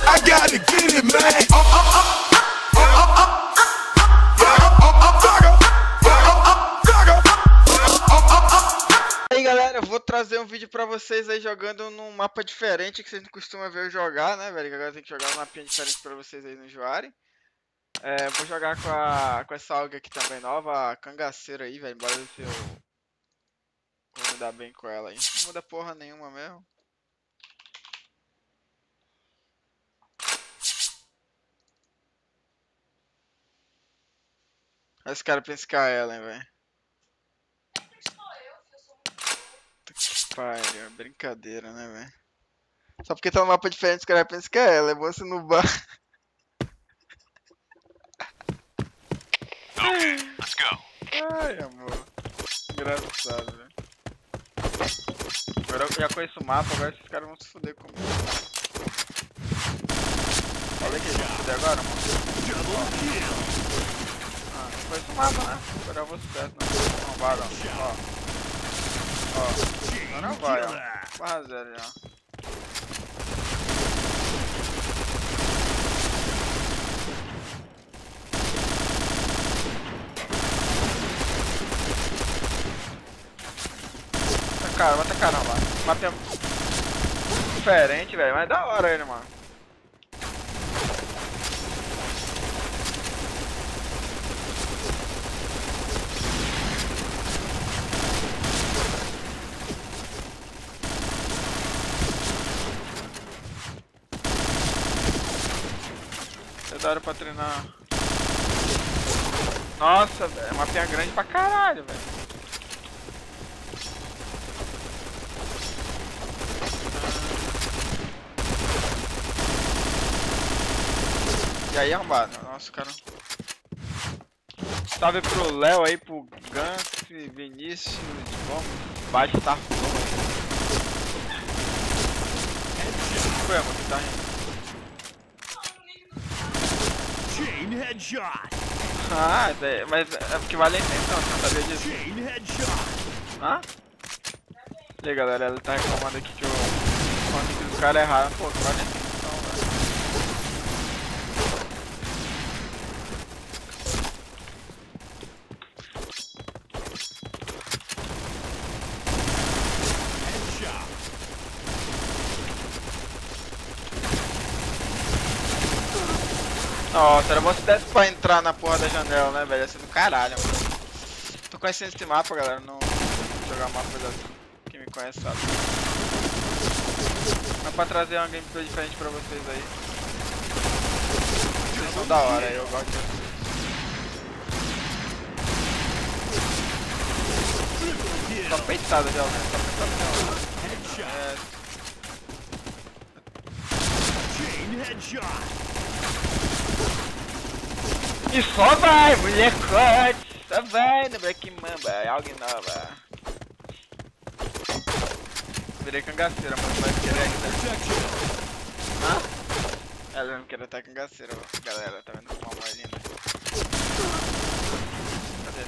I gotta get it, man. E aí galera, eu vou trazer um vídeo pra vocês aí jogando num mapa diferente que vocês não costumam ver eu jogar, né, velho? Que agora tem que jogar um mapinha diferente pra vocês aí não enjoarem. Vou jogar com essa alga aqui também nova, a cangaceira aí, velho. Bora ver se eu vou me dar bem com ela aí. Não muda porra nenhuma mesmo. Aí os caras pensam que é ela, hein, velho. Pariu, brincadeira, né, velho? Só porque tá no mapa diferente, os caras pensam que é ela. É bom se no bar. Okay, let's go. Ai, amor. Engraçado, velho. Agora eu já conheço o mapa, agora esses caras vão se fuder comigo. Olha que eles vão se fuder agora, mano. Ah, eu conheço o mapa, né? Agora eu vou certo, não. Não, vai, ó. Agora vai, ó. Barra zero já. Cara, mata caramba. Matei diferente, velho, mas é da hora ele, mano. É da hora pra treinar. Nossa, velho, é uma mapinha grande pra caralho, velho. E aí, arrombado, nossa, cara. Salve pro Léo aí, pro Gans, Vinícius, vamos, bate tá flow aí. Foi, mano, que tá rindo. Chain headshot. Ah, mas é porque vale a intenção, você não sabia disso. Chain headshot. Hã? E aí, galera, ela tá reclamando aqui que eu consegui do cara errar. Pô, que vale a intenção, velho. Nossa, era bom se desse pra entrar na porra da janela, né, velho? Ia ser do caralho, mano. Tô conhecendo esse mapa, galera. Não vou jogar mapas assim. Quem me conhece sabe. Mas pra trazer uma gameplay diferente pra vocês aí. Vocês são da hora, eu gosto de vocês. Só peitada já, né? Só peitada já. E só vai, molecote! Só vai no Black Mamba, algo nova. Virei cangaceira, mas vai querer ainda. Hã? Ela não quer estar cangaceira, galera, tá vendo uma moedinha? Cadê?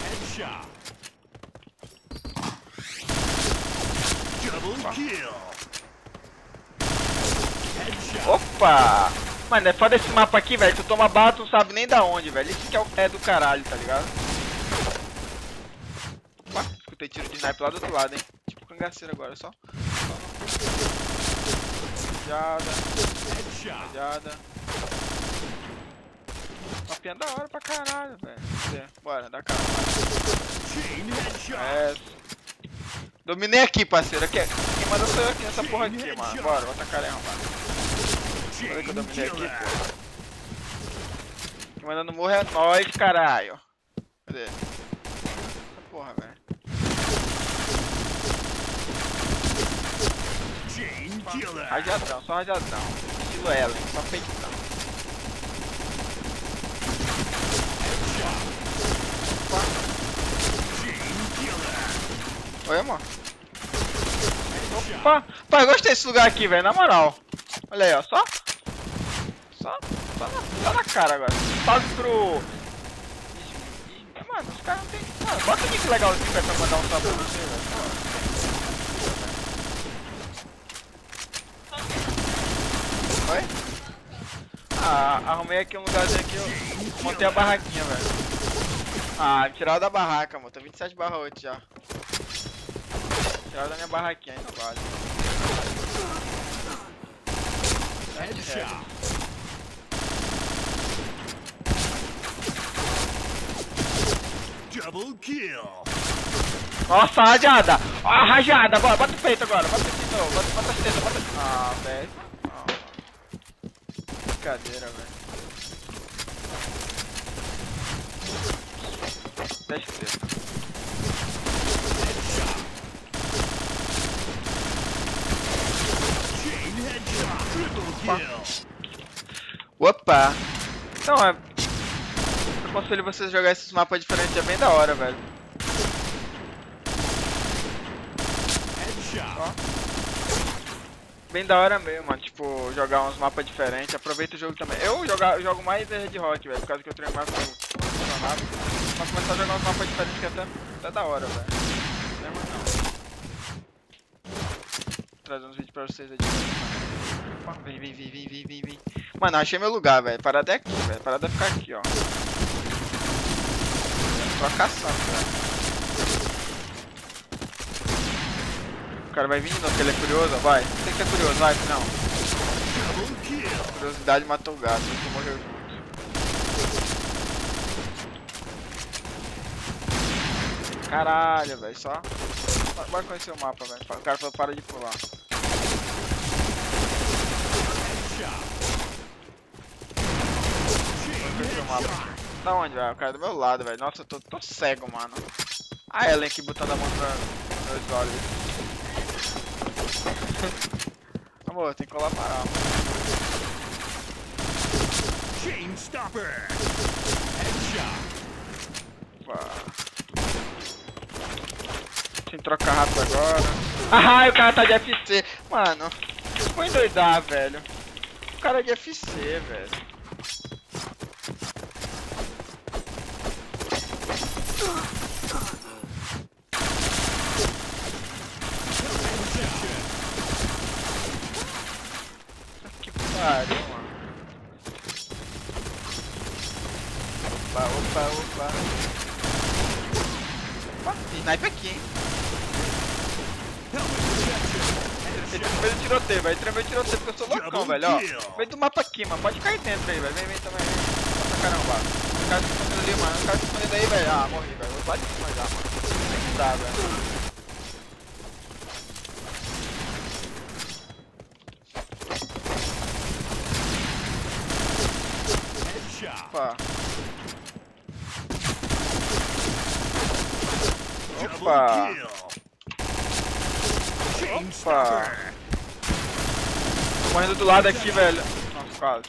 Opa! Mano, é foda esse mapa aqui, velho. Tu toma bala, tu não sabe nem da onde, velho. Isso que é o pé do caralho, tá ligado? Opa, escutei tiro de sniper lá do outro lado, hein. Tipo cangaceiro agora, só. Rajada. Mapinha da hora pra caralho, velho. Bora, dá cara. Dominei aqui, parceiro. Quem manda sou eu aqui nessa porra aqui, mano. Bora, vou tacar ele arrombado. Olha que eu dominei aqui, pô. Quem manda no morro é nós, caralho. Cadê? Essa porra, velho. Rajadão, só rajadão. Estilo Ellen, só peitão. Oi, amor. Opa! Pai, gostei desse lugar aqui, velho, na moral. Olha aí, ó, só na cara agora. Salve pro... Mano, os caras não tem... Mano, bota um nick legalzinho pra mandar um salve pra você, velho. Oi? Ah, arrumei aqui um lugarzinho aqui, eu montei a barraquinha, velho. Ah, me tiraram da barraca, mano. Tô 27/8 já. Tiraram da minha barraquinha, aí não vale. Headshot. Double kill. Nossa, rajada! Ó, a rajada! Bora, bota o peito agora, bota o peito de novo, bota as tetas, bota... Ah, velho. Ah, brincadeira, velho. Deixa eu ver. Chain headshot. Triple kill. Opa! Então, eu aconselho vocês a jogar esses mapas diferentes, é bem da hora, velho. Headshot. Bem da hora mesmo, mano. Tipo, jogar uns mapas diferentes. Aproveita o jogo também. Eu jogo mais Red Hot, velho. Por causa que eu treino mais com o funcionário. Mas começar a jogar uns mapas diferentes que é até da hora, velho. Não é ruim, não. Vou trazer uns vídeos pra vocês aí. Vem. Mano, eu achei meu lugar, velho. Parada é aqui, velho. Parada é ficar aqui, ó. Trocação, velho. O cara vai vir de novo, porque ele é curioso, ó. Vai. Tem que ser curioso, vai, não. Double kill. Curiosidade matou o gato, você morreu junto. Caralho, velho, só. Bora conhecer o mapa, velho. O cara falou para de pular. Headshot. Bora conhecer o mapa. Da onde, velho? O cara do meu lado, velho. Nossa, eu tô cego, mano. A Ellen aqui botando a mão nos meus olhos. Amor, tem que colar para a Chain stopper. Headshot. Sem trocar rápido agora. Ah, o cara tá de FC. Mano, vou endoidar, velho. O cara é de FC, velho. Que pariu, mano. Opa. Opa, tem snipe aqui, hein. Ele tremeu de tiroteio, velho. Ele tremeu de tiroteio porque eu sou loucão, velho. Ó, vem do mapa aqui, mano. Pode cair dentro aí, velho. Vem também. Nossa, caramba. O cara se escondendo ali, mano. O cara se escondendo aí, velho. Ah, morri, velho. Vou lá de cima já, mano. Nem dá, velho. Opa. Opa. Tô morrendo do lado aqui, velho. Nossa, quase.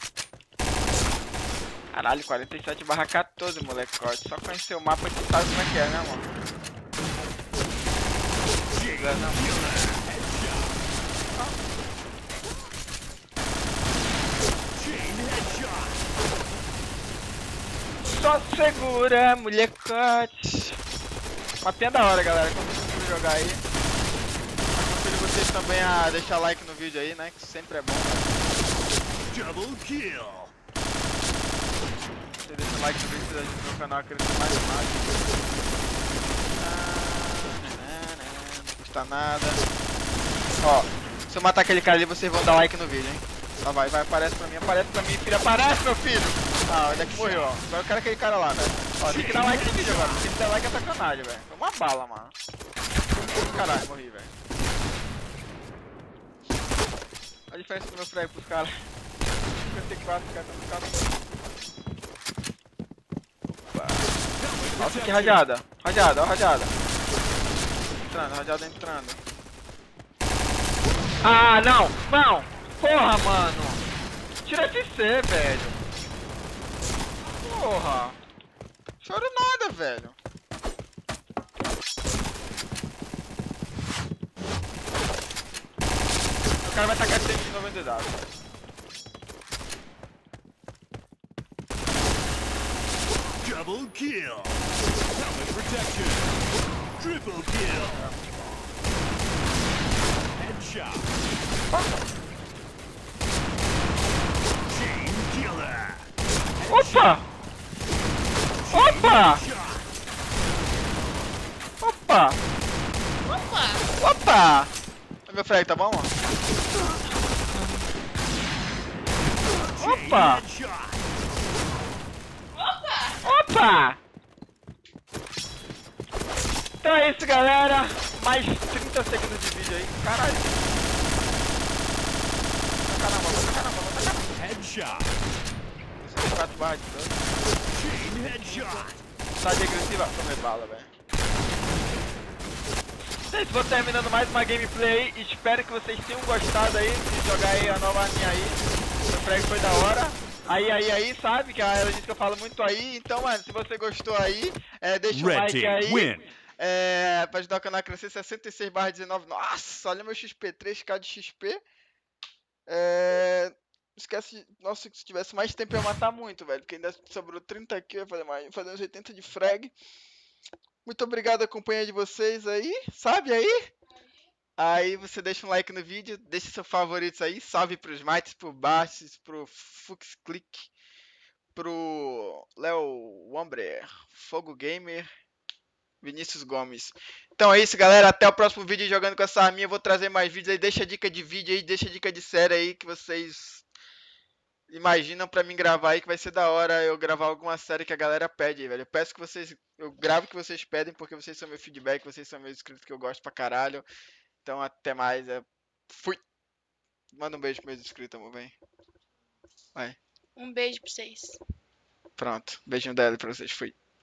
Caralho, 47/14, molecote. Só conhecer o mapa que sabe como é que é, né, mano? Não. Só segura, molecote. Mapinha da hora, galera. Quando vocês jogar aí. Aconselho vocês também a deixar like no vídeo aí, né? Que sempre é bom, né? Double kill. Você deixa o like no vídeo, ajuda o meu canal a crescer mais e mais. Não custa nada. Ó, se eu matar aquele cara ali, vocês vão dar like no vídeo, hein? Tá, vai, aparece pra mim, filho, aparece, meu filho! Ah, onde é que morreu, ó. Agora eu quero aquele cara lá, velho. Ó, tem que dar like no vídeo agora, porque se der like é sacanagem, velho. Foi uma bala, mano. Caralho, morri, velho. Olha a diferença do meu frag pros caras. 54, cara, Opa. Nossa, que rajada. Rajada, ó, rajada. Entrando, rajada entrando. Ah, não! Porra, mano! Tira FC, velho! Porra! Choro nada, velho! O cara vai tacar tempo de 90W. Double kill. Helmet protection. Triple kill. Headshot. Chain Opa! Opa! Opa! Opa! Opa! Meu frag, tá bom, ó? Opa! Headshot. Opa! Então é isso, galera. Mais 30 segundos de vídeo aí. Caralho. Taca na mão, taca na mão, taca na mão. Headshot. 4 barras de dano. Chain headshot. Tá de agressiva? Tomei bala, velho. Então é isso, vou terminando mais uma gameplay aí. Espero que vocês tenham gostado aí de jogar aí a nova arminha aí. O frag foi da hora. Aí, sabe? Que ela disse que eu falo muito aí. Então, mano, se você gostou aí, deixa um Red like team aí. win. Pra ajudar o canal a crescer, 66/19. Nossa, olha meu XP, 3k de XP. Esquece, nossa, se tivesse mais tempo eu ia matar muito, velho. Porque ainda sobrou 30 aqui, eu ia fazer mais, ia fazer uns 80 de frag. Muito obrigado a companhia de vocês aí, sabe aí? Aí você deixa um like no vídeo, deixa seus favoritos aí, salve pros Mites, pro Bastos, pro Fuxclick, pro Léo Wambrer, Fogo Gamer, Vinícius Gomes. Então é isso, galera, até o próximo vídeo jogando com essa arminha, eu vou trazer mais vídeos aí, deixa dica de vídeo aí, deixa dica de série aí que vocês imaginam pra mim gravar aí, que vai ser da hora eu gravar alguma série que a galera pede aí, velho. Eu peço que vocês, eu gravo o que vocês pedem, porque vocês são meu feedback, vocês são meus inscritos que eu gosto pra caralho. Então até mais, fui. Manda um beijo pros meus inscritos, amor, vem. Vai. Um beijo pra vocês. Pronto, beijinho dela pra vocês, fui.